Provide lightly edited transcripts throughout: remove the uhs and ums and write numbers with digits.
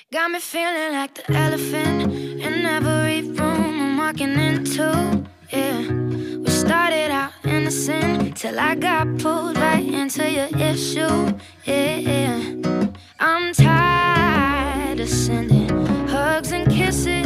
Got me feeling like the elephant in every room I'm walking into, yeah. We started out innocent till I got pulled right into your issue, yeah. I'm tired of sending hugs and kisses,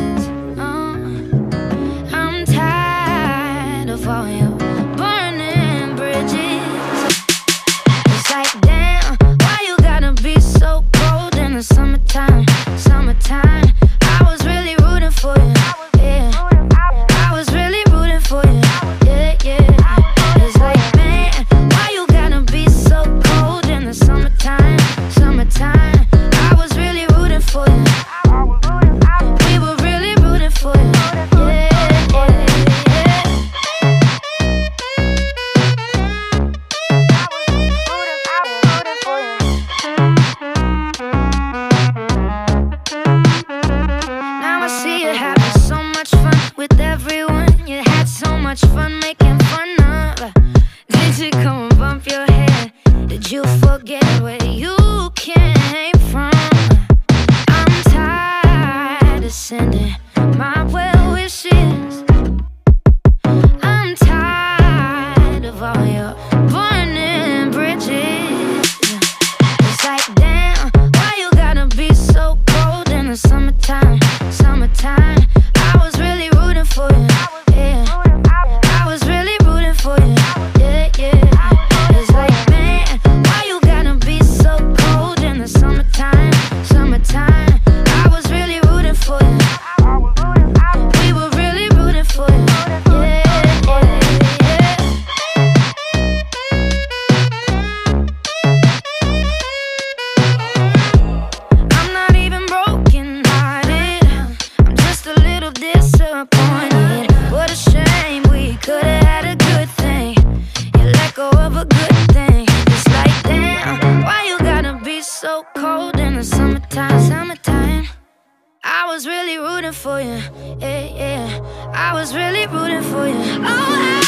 I'm tired of all your burning bridges. It's like, damn, why you gotta be so cold in the summertime? Summertime, I was really rooting for you, yeah. I was really rooting for you, yeah, yeah. It's like, man, why you gotta be so cold in the summertime? Summertime, I was really rooting for you. We were really rooting for you, yeah, yeah, yeah. Now I see you having so much fun with everyone. You had so much fun making fun of. Did you come and bump your head? Did you forget where you came from? I'm tired of sending my well wishes. I'm tired of all your burning bridges. It's like, damn, why you gotta be so cold in the summertime? Summertime, I was really rooting for you, yeah. I was really rooting for you, yeah, yeah. It's like, man, why you gotta be so cold in the summertime? Summertime, I was really rooting for you. We were really rooting for you, yeah, yeah, yeah. I'm not even broken hearted, I'm just a little disappointed. What a shame, we could've had a good thing. You let go of a good thing. It's like, damn, why you gotta be so cold in the summertime? Summertime, I was really rooting for you, yeah, yeah. I was really rooting for you. Oh,